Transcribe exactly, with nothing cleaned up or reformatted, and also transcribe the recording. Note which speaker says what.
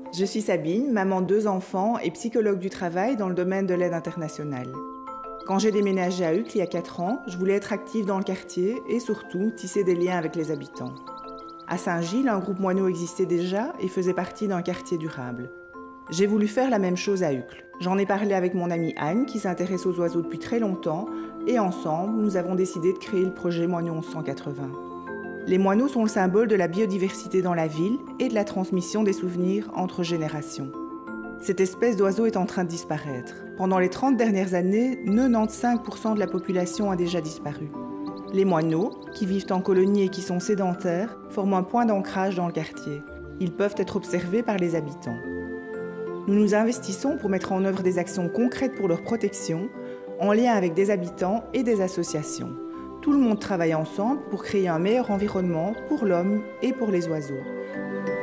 Speaker 1: Je suis Sabine, maman de deux enfants et psychologue du travail dans le domaine de l'aide internationale. Quand j'ai déménagé à Uccle il y a quatre ans, je voulais être active dans le quartier et surtout tisser des liens avec les habitants. À Saint-Gilles, un groupe moineau existait déjà et faisait partie d'un quartier durable. J'ai voulu faire la même chose à Uccle. J'en ai parlé avec mon amie Anne qui s'intéresse aux oiseaux depuis très longtemps et ensemble, nous avons décidé de créer le projet Moineau onze cent quatre-vingts. Les moineaux sont le symbole de la biodiversité dans la ville et de la transmission des souvenirs entre générations. Cette espèce d'oiseau est en train de disparaître. Pendant les trente dernières années, quatre-vingt-quinze pour cent de la population a déjà disparu. Les moineaux, qui vivent en colonie et qui sont sédentaires, forment un point d'ancrage dans le quartier. Ils peuvent être observés par les habitants. Nous nous investissons pour mettre en œuvre des actions concrètes pour leur protection, en lien avec des habitants et des associations. Tout le monde travaille ensemble pour créer un meilleur environnement pour l'homme et pour les oiseaux.